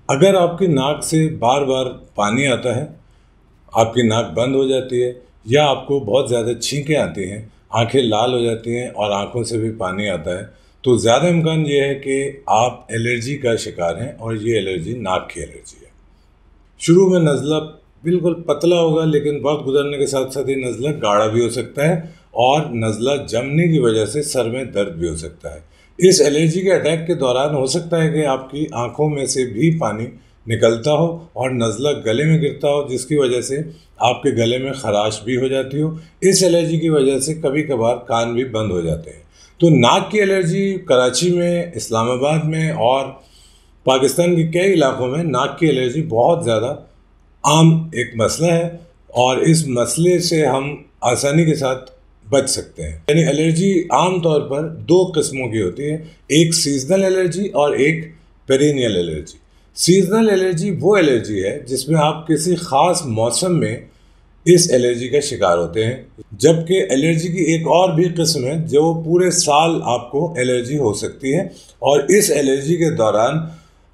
अगर आपकी नाक से बार बार पानी आता है, आपकी नाक बंद हो जाती है या आपको बहुत ज़्यादा छींकें आती हैं, आंखें लाल हो जाती हैं और आंखों से भी पानी आता है, तो ज़्यादा इम्कान ये है कि आप एलर्जी का शिकार हैं और ये एलर्जी नाक की एलर्जी है। शुरू में नज़ला बिल्कुल पतला होगा, लेकिन वक्त गुजरने के साथ साथ ये नज़ला गाढ़ा भी हो सकता है और नज़ला जमने की वजह से सर में दर्द भी हो सकता है। इस एलर्जी के अटैक के दौरान हो सकता है कि आपकी आंखों में से भी पानी निकलता हो और नज़ला गले में गिरता हो, जिसकी वजह से आपके गले में खराश भी हो जाती हो। इस एलर्जी की वजह से कभी कभार कान भी बंद हो जाते हैं। तो नाक की एलर्जी कराची में, इस्लामाबाद में और पाकिस्तान के कई इलाकों में नाक की एलर्जी बहुत ज़्यादा आम एक मसला है और इस मसले से हम आसानी के साथ बच सकते हैं। यानी एलर्जी आम तौर पर दो किस्मों की होती है, एक सीजनल एलर्जी और एक पेरिनियल एलर्जी। सीजनल एलर्जी वो एलर्जी है जिसमें आप किसी ख़ास मौसम में इस एलर्जी का शिकार होते हैं, जबकि एलर्जी की एक और भी किस्म है जो पूरे साल आपको एलर्जी हो सकती है। और इस एलर्जी के दौरान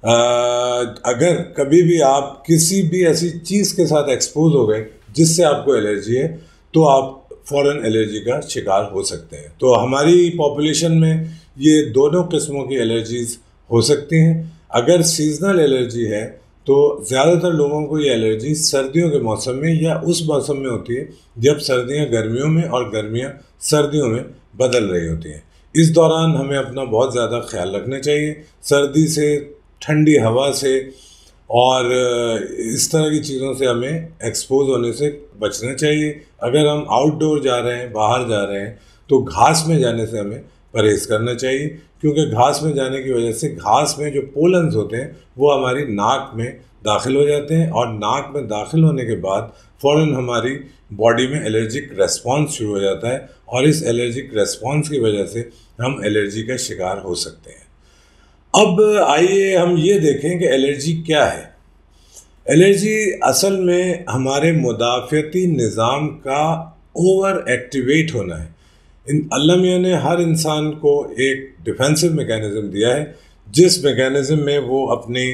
अगर कभी भी आप किसी भी ऐसी चीज़ के साथ एक्सपोज हो गए जिससे आपको एलर्जी है, तो आप फ़ौरन एलर्जी का शिकार हो सकते हैं। तो हमारी पॉपुलेशन में ये दोनों किस्मों की एलर्जीज़ हो सकती हैं। अगर सीजनल एलर्जी है तो ज़्यादातर लोगों को ये एलर्जी सर्दियों के मौसम में या उस मौसम में होती है जब सर्दियां गर्मियों में और गर्मियां सर्दियों में बदल रही होती हैं। इस दौरान हमें अपना बहुत ज़्यादा ख्याल रखना चाहिए, सर्दी से, ठंडी हवा से और इस तरह की चीज़ों से हमें एक्सपोज होने से बचना चाहिए। अगर हम आउटडोर जा रहे हैं, बाहर जा रहे हैं, तो घास में जाने से हमें परहेज़ करना चाहिए, क्योंकि घास में जाने की वजह से घास में जो पोलन्स होते हैं वो हमारी नाक में दाखिल हो जाते हैं और नाक में दाखिल होने के बाद फ़ौरन हमारी बॉडी में एलर्जिक रेस्पॉन्स शुरू हो जाता है और इस एलर्जिक रेस्पॉन्स की वजह से हम एलर्जी का शिकार हो सकते हैं। अब आइए हम ये देखें कि एलर्जी क्या है। एलर्जी असल में हमारे मुदाफ़ती निज़ाम का ओवर एक्टिवेट होना है। अल्लाह मियाँ ने हर इंसान को एक डिफेंसिव मैकेनिज़्म दिया है, जिस मैकेनिज़्म में वो अपनी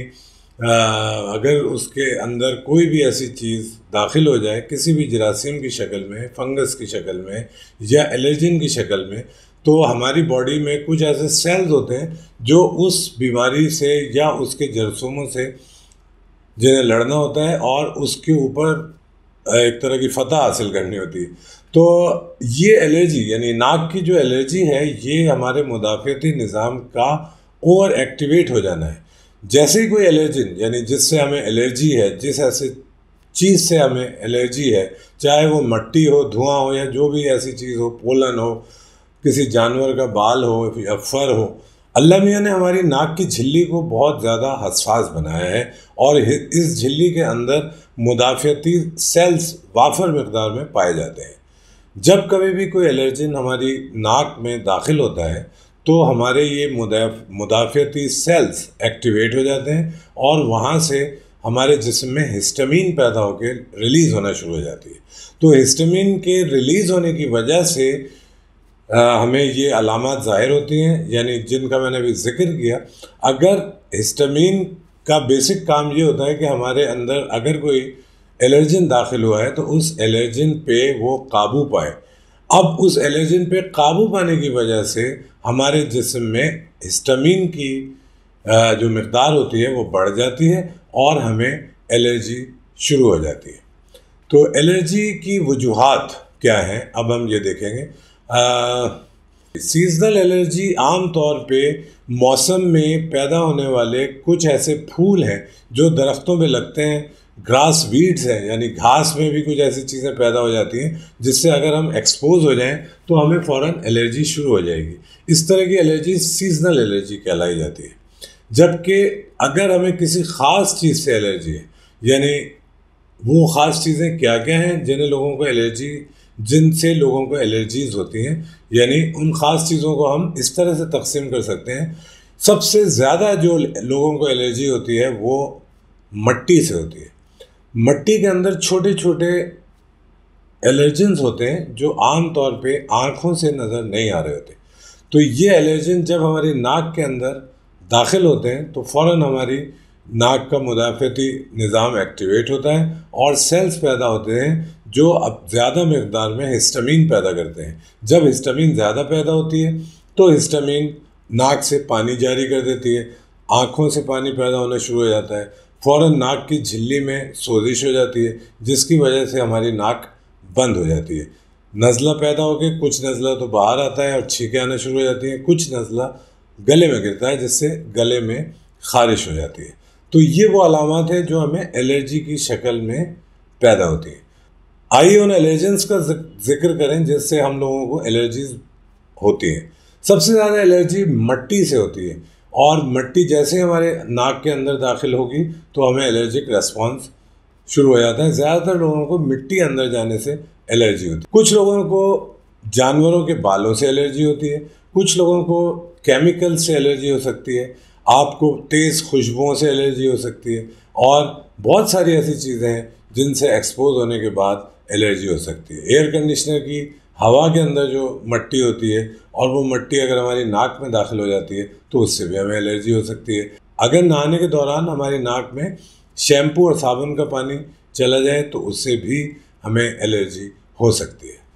अगर उसके अंदर कोई भी ऐसी चीज़ दाखिल हो जाए, किसी भी जरासीम की शक्ल में, फंगस की शक्ल में या एलर्जिन की शक्ल में, तो हमारी बॉडी में कुछ ऐसे सेल्स होते हैं जो उस बीमारी से या उसके जरासीमों से जिन्हें लड़ना होता है और उसके ऊपर एक तरह की फतह हासिल करनी होती है। तो ये एलर्जी यानी नाक की जो एलर्जी है, ये हमारे मुदाफ़ती निज़ाम का ओवर एक्टिवेट हो जाना है। जैसे ही कोई एलर्जिन यानी जिससे हमें एलर्जी है, जिस ऐसे चीज़ से हमें एलर्जी है, चाहे वो मिट्टी हो, धुआं हो या जो भी ऐसी चीज़ हो, पोलन हो, किसी जानवर का बाल हो या फर हो, अल्लाह मियाँ ने हमारी नाक की झिल्ली को बहुत ज़्यादा हसास बनाया है और इस झिल्ली के अंदर मुदाफ़ती सेल्स वाफर मकदार में पाए जाते हैं। जब कभी भी कोई एलर्जिन हमारी नाक में दाखिल होता है तो हमारे ये मुदाफ़ती सेल्स एक्टिवेट हो जाते हैं और वहाँ से हमारे जिस्म में हिस्टामीन पैदा होकर रिलीज़ होना शुरू हो जाती है। तो हिस्टामीन के रिलीज़ होने की वजह से हमें ये अलामत ज़ाहिर होती हैं, यानी जिनका मैंने अभी जिक्र किया। अगर हिस्टामीन का बेसिक काम ये होता है कि हमारे अंदर अगर कोई एलर्जिन दाखिल हुआ है तो उस एलर्जिन पे वो काबू पाए। अब उस एलर्जिन पे काबू पाने की वजह से हमारे जिस्म में हिस्टामीन की जो मकदार होती है वो बढ़ जाती है और हमें एलर्जी शुरू हो जाती है। तो एलर्जी की वजूहात क्या हैं, अब हम ये देखेंगे। सीजनल एलर्जी आम तौर पे मौसम में पैदा होने वाले कुछ ऐसे फूल हैं जो दरख्तों पे लगते हैं, ग्रास वीड्स हैं, यानी घास में भी कुछ ऐसी चीज़ें पैदा हो जाती हैं जिससे अगर हम एक्सपोज हो जाएं तो हमें फ़ौरन एलर्जी शुरू हो जाएगी। इस तरह की एलर्जी सीजनल एलर्जी कहलाई जाती है। जबकि अगर हमें किसी ख़ास चीज़ से एलर्जी है, यानी वो ख़ास चीज़ें क्या क्या हैं जिनसे लोगों को एलर्जीज़ होती हैं, यानी उन ख़ास चीज़ों को हम इस तरह से तकसीम कर सकते हैं। सबसे ज़्यादा जो लोगों को एलर्जी होती है वो मिट्टी से होती है। मिट्टी के अंदर छोटे छोटे एलर्जेंस होते हैं जो आम तौर पे आँखों से नज़र नहीं आ रहे होते। तो ये एलर्जन जब हमारी नाक के अंदर दाखिल होते हैं तो फ़ौरन हमारी नाक का मुदाफ़ती निज़ाम एक्टिवेट होता है और सेल्स पैदा होते हैं जो अब ज़्यादा मकदार में हिस्टामीन पैदा करते हैं। जब हिस्टामीन ज़्यादा पैदा होती है तो हिस्टामीन नाक से पानी जारी कर देती है, आँखों से पानी पैदा होना शुरू हो जाता है, फ़ौरन नाक की झिल्ली में सोजिश हो जाती है जिसकी वजह से हमारी नाक बंद हो जाती है। नज़ला पैदा होकर कुछ नज़ला तो बाहर आता है और छींकें आना शुरू हो जाती हैं, कुछ नज़ला गले में गिरता है जिससे गले में ख़ारिश हो जाती है। तो ये वो अलामत है जो हमें एलर्जी की शक्ल में पैदा होती है। आइए उन एलर्जेंस का जिक्र करें जिससे हम लोगों को एलर्जीज होती हैं। सबसे ज़्यादा एलर्जी मिट्टी से होती है और मिट्टी जैसे हमारे नाक के अंदर दाखिल होगी तो हमें एलर्जिक रेस्पॉन्स शुरू हो जाता है। ज़्यादातर लोगों को मिट्टी अंदर जाने से एलर्जी होती है। कुछ लोगों को जानवरों के बालों से एलर्जी होती है, कुछ लोगों को केमिकल से एलर्जी हो सकती है, आपको तेज़ खुशबुओं से एलर्जी हो सकती है और बहुत सारी ऐसी चीज़ें हैं जिनसे एक्सपोज होने के बाद एलर्जी हो सकती है। एयर कंडीशनर की हवा के अंदर जो मिट्टी होती है और वो मिट्टी अगर हमारी नाक में दाखिल हो जाती है तो उससे भी हमें एलर्जी हो सकती है। अगर नहाने के दौरान हमारी नाक में शैम्पू और साबुन का पानी चला जाए तो उससे भी हमें एलर्जी हो सकती है।